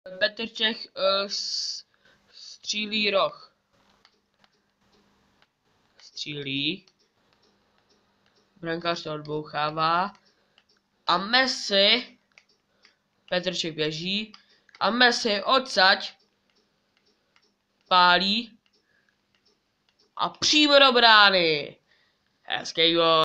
Petrček střílí roh. Střílí. Brankář to odbouchává. A Messi. Petrček běží. A Messi odsaď pálí. A přímo do brány. Hezký gól.